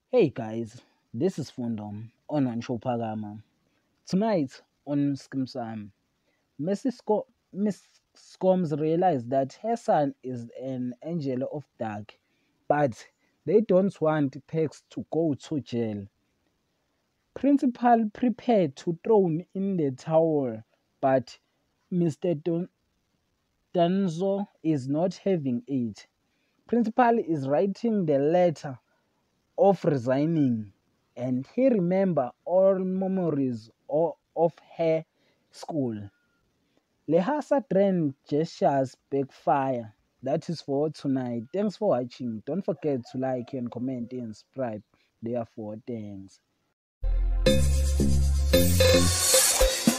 Hey guys, this is Fundom on Pagama. Tonight on Saam, Miss Scoms realized that her son is an angel of dark, but they don't want Pex to go to jail. Principal prepared to throw in the towel, but Mr. Danzo is not having it. Principal is writing the letter of resigning, and he remember all memories of her school. Lehasa trend gestures backfire. That is for tonight. Thanks for watching. Don't forget to like and comment and subscribe. Therefore, thanks.